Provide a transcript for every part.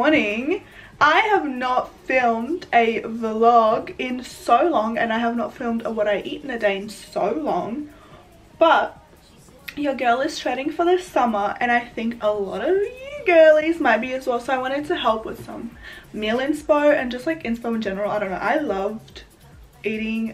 morning. I have not filmed a vlog in so long, and I have not filmed a what I eat in a day in so long, but your girl is shredding for the summer, and I think a lot of you girlies might be as well, so I wanted to help with some meal inspo and just like inspo in general. I don't know, I loved eating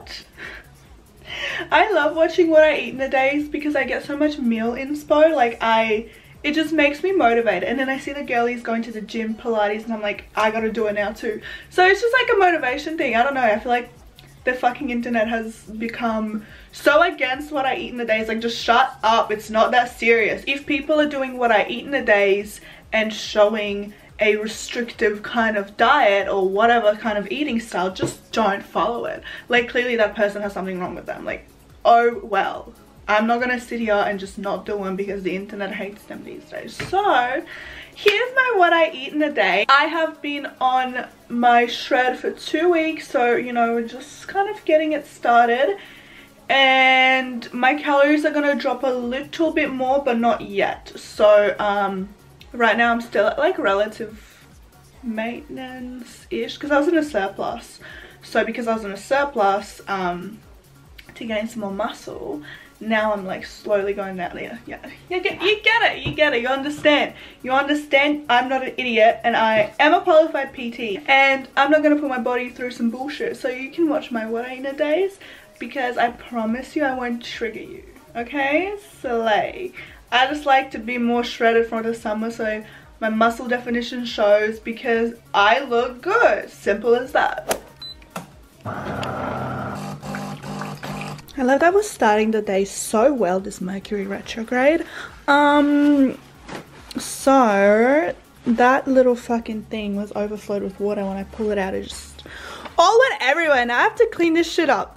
I love watching what I eat in the days because I get so much meal inspo. Like it just makes me motivated, and then I see the girlies going to the gym, Pilates, and I'm like, I gotta do it now too. So it's just like a motivation thing. I don't know, I feel like the fucking internet has become so against what I eat in the days. Like, just shut up, it's not that serious. If people are doing what I eat in the days and showing a restrictive kind of diet or whatever kind of eating style, just don't follow it. Like, clearly that person has something wrong with them. Like, oh well, I'm not gonna sit here and just not do them because the internet hates them these days. So here's my what I eat in a day. I have been on my shred for 2 weeks, so you know, we're just kind of getting it started, and my calories are gonna drop a little bit more, but not yet. So right now I'm still at like relative maintenance-ish because I was in a surplus. So because I was in a surplus to gain some more muscle, now I'm like slowly going down there. Yeah, you get it, you understand. I'm not an idiot, and I am a qualified PT, and I'm not gonna put my body through some bullshit. So you can watch my what I eat in a days, because I promise you I won't trigger you, okay? Slay. I just like to be more shredded for the summer so my muscle definition shows, because I look good. Simple as that. I love that we're starting the day so well, this Mercury retrograde. So that little fucking thing was overflowed with water. When I pull it out, it just all went everywhere. Now I have to clean this shit up.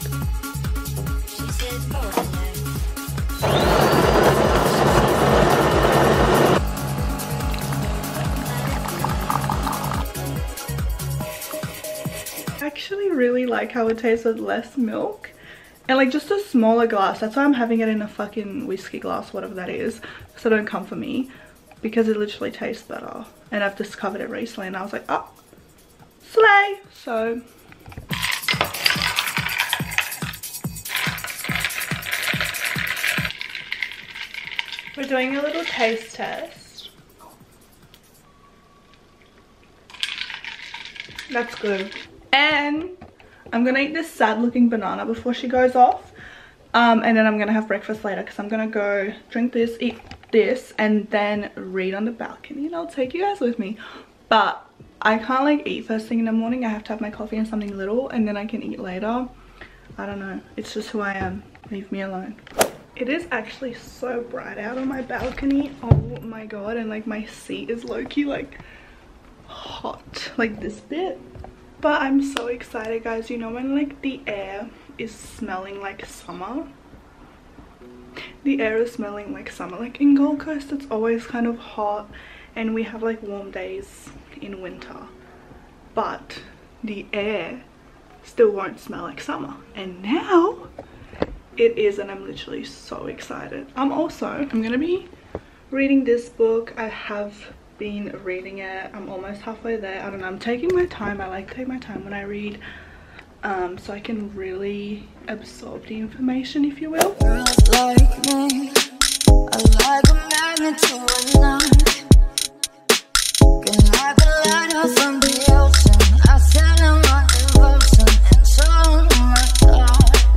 I actually really like how it tastes with less milk. And like just a smaller glass. That's why I'm having it in a fucking whiskey glass, whatever that is. So don't come for me, because it literally tastes better. And I've discovered it recently and I was like, oh, slay. So we're doing a little taste test. That's good. And I'm gonna eat this sad looking banana before she goes off, and then I'm gonna have breakfast later because I'm gonna go drink this, eat this, and then read on the balcony, and I'll take you guys with me. But I can't like eat first thing in the morning. I have to have my coffee and something little, and then I can eat later. I don't know, it's just who I am. Leave me alone. It is actually so bright out on my balcony, oh my god, and like my seat is low-key like hot, like this bit. But I'm so excited, guys. You know when like the air is smelling like summer? The air is smelling like summer. Like in Gold Coast it's always kind of hot and we have like warm days in winter, but the air still won't smell like summer. And now it is, and I'm literally so excited. I'm gonna be reading this book. I have been reading it. I'm almost halfway there. I don't know, I'm taking my time. I like to take my time when I read, so I can really absorb the information, if you will. Like me, I like a magnet to a knife. Can like a lighter from the ocean. I said I'm my devotion, and so oh my God.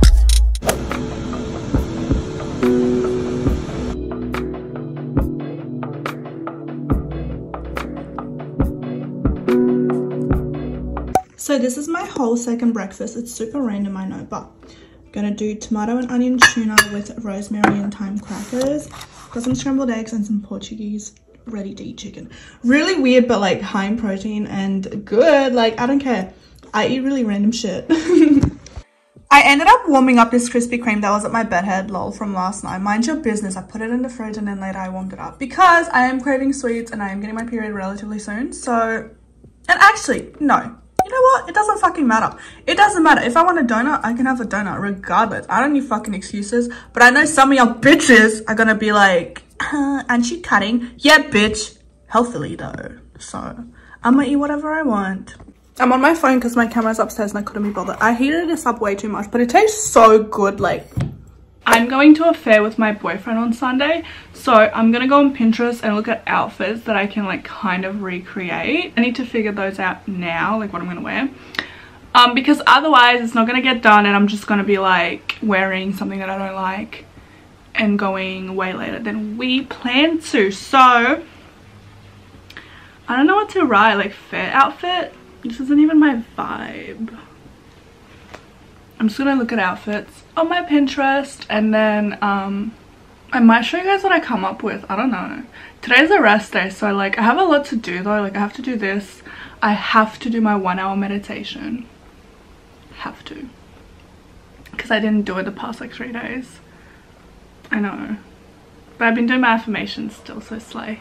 So this is my whole second breakfast. It's super random, I know, but I'm gonna do tomato and onion tuna with rosemary and thyme crackers. Got some scrambled eggs and some Portuguese ready to eat chicken. Really weird, but like high in protein and good. Like, I don't care. I eat really random shit. I ended up warming up this Krispy Kreme that was at my bedhead, lol, from last night. Mind your business. I put it in the fridge and then later I warmed it up because I am craving sweets and I am getting my period relatively soon. So, and actually, no. You know what? It doesn't fucking matter. It doesn't matter. If I want a donut, I can have a donut regardless. I don't need fucking excuses. But I know some of y'all bitches are gonna be like, aren't you cutting? Yeah, bitch. Healthily though. So I'm gonna eat whatever I want. I'm on my phone because my camera's upstairs and I couldn't be bothered. I heated this up way too much, but it tastes so good. Like, I'm going to a fair with my boyfriend on Sunday, so I'm gonna go on Pinterest and look at outfits that I can like kind of recreate. I need to figure those out now, like what I'm gonna wear, because otherwise it's not gonna get done and I'm just gonna be like wearing something that I don't like and going way later than we planned to. So I don't know what to write, like fair outfit. This isn't even my vibe. I'm just gonna look at outfits on my Pinterest and then I might show you guys what I come up with. I don't know. Today's a rest day, so like I have a lot to do though. Like I have to do this. I have to do my 1 hour meditation. Have to. Because I didn't do it the past like 3 days. I know. But I've been doing my affirmations still, so slay.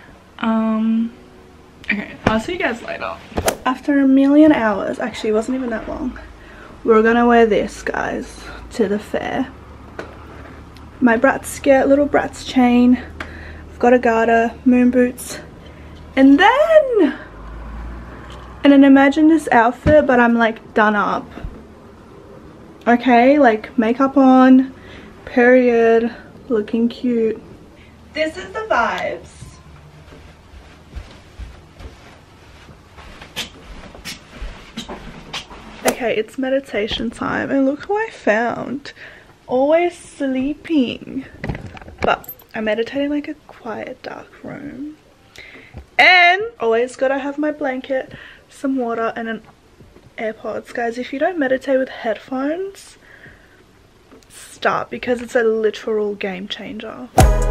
Okay, I'll see you guys later. After a million hours, actually it wasn't even that long, we're gonna wear this, guys, to the fair. My Bratz skirt, little Bratz chain. I've got a garter, moon boots. And then imagine this outfit, but I'm like done up. Okay, like makeup on, period, looking cute. This is the vibes. Okay, it's meditation time and look who I found. Always sleeping. But I'm meditating like a quiet dark room. And always gotta have my blanket, some water and an AirPods. Guys, if you don't meditate with headphones, stop, because it's a literal game changer.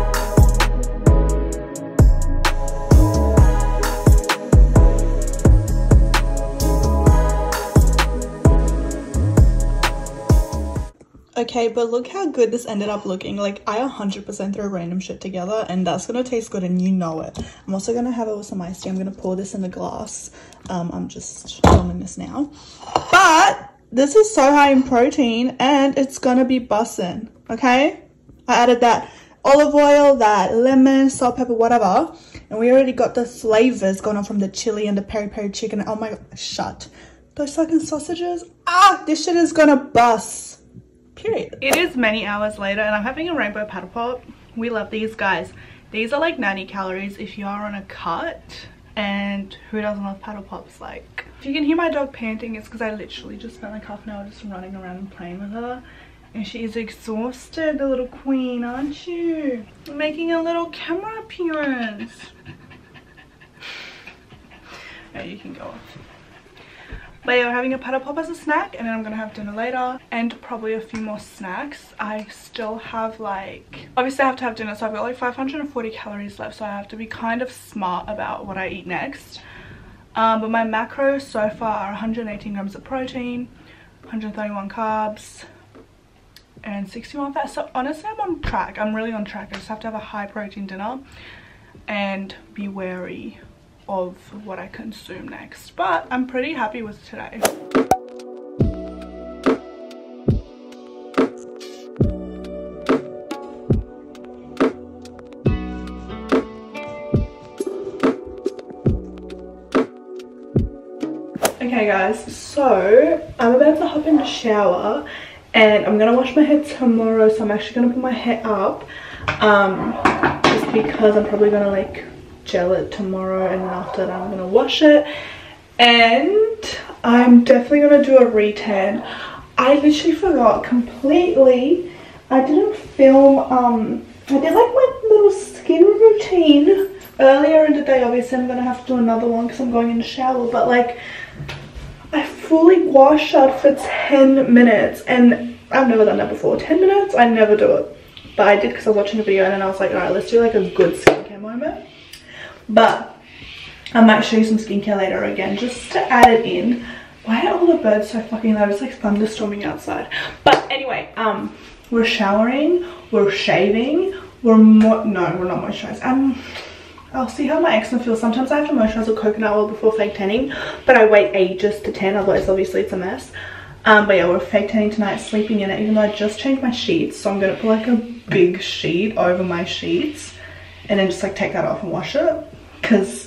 Okay, but look how good this ended up looking. Like, I 100% threw random shit together and that's gonna taste good and you know it. I'm also gonna have it with some iced tea. I'm gonna pour this in the glass. I'm just filming this now. But this is so high in protein and it's gonna be bussin', okay? I added that olive oil, that lemon, salt, pepper, whatever. And we already got the flavors going on from the chili and the peri-peri chicken. Oh my god, shut. Those fucking sausages. Ah, this shit is gonna bust. Period. It is many hours later and I'm having a rainbow paddle pop. We love these, guys. These are like 90 calories if you are on a cut, and who doesn't love paddle pops? Like, if you can hear my dog panting, it's because I literally just spent like half an hour just running around and playing with her and she is exhausted, the little queen, aren't you? Making a little camera appearance. Yeah, you can go off. But yeah, we're having a paddle pop as a snack and then I'm gonna have dinner later and probably a few more snacks. I still have like, obviously I have to have dinner, so I've got like 540 calories left, so I have to be kind of smart about what I eat next. But my macros so far are 118 grams of protein, 131 carbs and 61 fat. So honestly I'm on track. I'm really on track. I just have to have a high protein dinner and be wary of what I consume next, but I'm pretty happy with today. Okay guys, so I'm about to hop in the shower and I'm gonna wash my hair tomorrow, so I'm actually gonna put my hair up just because I'm probably gonna like gel it tomorrow and then after that I'm gonna wash it and I'm definitely gonna do a re-tan. I literally forgot completely. I didn't film I did like my little skin routine earlier in the day. Obviously I'm gonna have to do another one because I'm going in the shower, but like I fully wash out for 10 minutes and I've never done that before. 10 minutes? I never do it, but I did because I was watching a video and then I was like, alright, let's do like a good skincare moment. But I might show you some skincare later again just to add it in. Why are all the birds so fucking loud? It's like thunderstorming outside. But anyway, we're showering, we're shaving, we're no, we're not moisturized. I'll see how my eczema feels. Sometimes I have to moisturize with coconut oil before fake tanning, but I wait ages to tan, otherwise obviously it's a mess. But yeah, we're fake tanning tonight, sleeping in it, even though I just changed my sheets. So I'm gonna put like a big sheet over my sheets and then just like take that off and wash it, because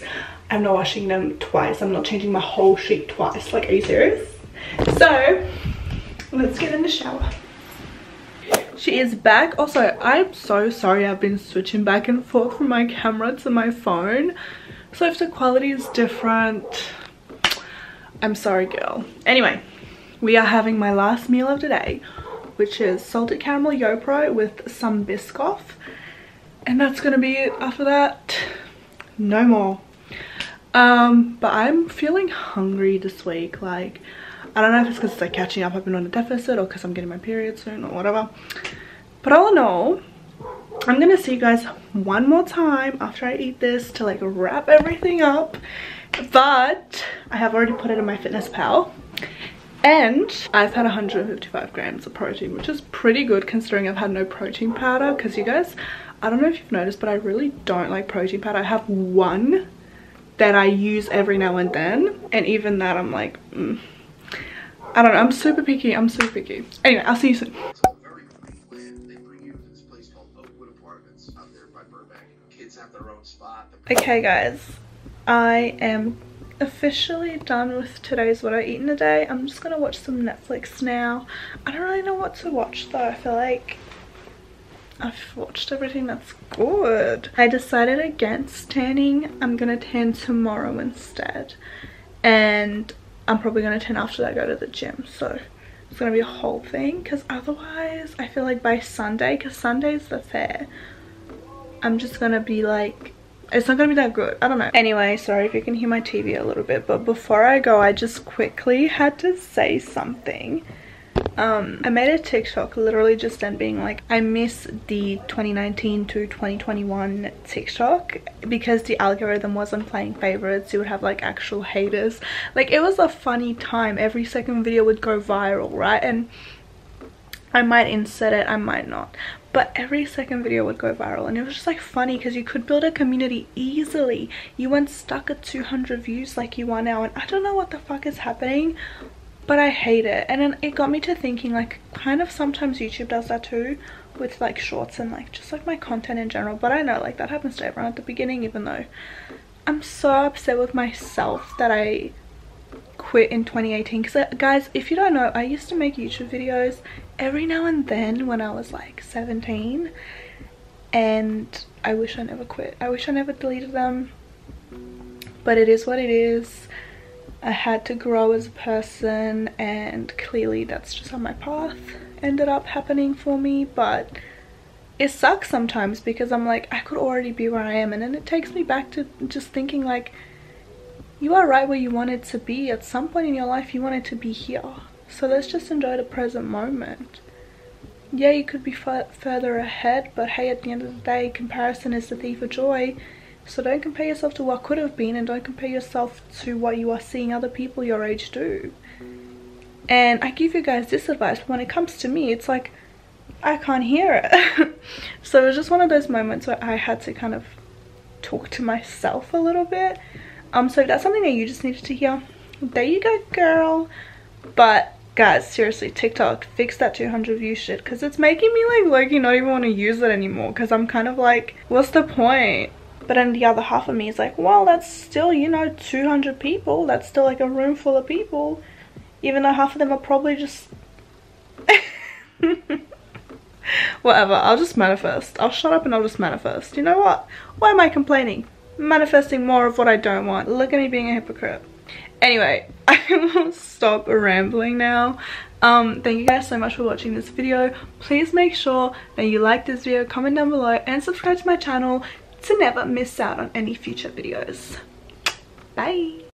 I'm not washing them twice. I'm not changing my whole sheet twice. Like, are you serious? So let's get in the shower. She is back. Also, I'm so sorry I've been switching back and forth from my camera to my phone, so if the quality is different, I'm sorry, girl. Anyway, we are having my last meal of the day, which is salted caramel YoPro with some Biscoff, and that's gonna be it. After that, no more. But I'm feeling hungry this week. Like, I don't know if it's because it's like catching up, I've been on a deficit, or because I'm getting my period soon, or whatever. But all in all, I'm gonna see you guys one more time after I eat this to like wrap everything up. But I have already put it in MyFitnessPal, and I've had 155 grams of protein, which is pretty good considering I've had no protein powder. Because you guys, I don't know if you've noticed, but I really don't like protein powder. I have one that I use every now and then, and even that I'm like, I don't know, I'm super picky. Anyway, I'll see you soon. Okay guys, I am officially done with today's What I Eat in a Day. I'm just gonna watch some Netflix now. I don't really know what to watch though. I feel like I've watched everything that's good. I decided against tanning. I'm gonna tan tomorrow instead, and I'm probably gonna tan after that, go to the gym. So it's gonna be a whole thing, because otherwise I feel like by Sunday, because Sunday's the fair, I'm just gonna be like, it's not gonna be that good. I don't know. Anyway, sorry if you can hear my TV a little bit, but before I go, I just quickly had to say something. I made a TikTok literally just then being like, I miss the 2019 to 2021 TikTok, because the algorithm wasn't playing favorites. You would have like actual haters. Like, it was a funny time. Every second video would go viral, right? And I might insert it, I might not, but every second video would go viral, and it was just like funny because you could build a community easily. You weren't stuck at 200 views like you are now, and I don't know what the fuck is happening, but I hate it. And then it got me to thinking, like, kind of sometimes YouTube does that too with like shorts and like just like my content in general. But I know like that happens to everyone at the beginning, even though I'm so upset with myself that I quit in 2018. Because guys, if you don't know, I used to make YouTube videos every now and then when I was like 17, and I wish I never quit. I wish I never deleted them, but it is what it is. I had to grow as a person, and clearly that's just how my path ended up happening for me. But it sucks sometimes because I'm like, I could already be where I am, and then it takes me back to just thinking like, you are right where you wanted to be. At some point in your life you wanted to be here, so let's just enjoy the present moment. Yeah, you could be further ahead, but hey, at the end of the day, comparison is the thief of joy. So don't compare yourself to what could have been, and don't compare yourself to what you are seeing other people your age do. And I give you guys this advice, but when it comes to me, it's like, I can't hear it. So it was just one of those moments where I had to kind of talk to myself a little bit. So if that's something that you just needed to hear, there you go, girl. But guys, seriously, TikTok, fix that 200 view shit, because it's making me like low-key not even want to use it anymore, because I'm kind of like, what's the point? But then the other half of me is like, well, that's still, you know, 200 people. That's still like a room full of people, even though half of them are probably just whatever. I'll just manifest. I'll shut up and I'll just manifest. You know what? Why am I complaining? Manifesting more of what I don't want. Look at me being a hypocrite. Anyway, I will stop rambling now. Thank you guys so much for watching this video. Please make sure that you like this video, comment down below, and subscribe to my channel to never miss out on any future videos. Bye.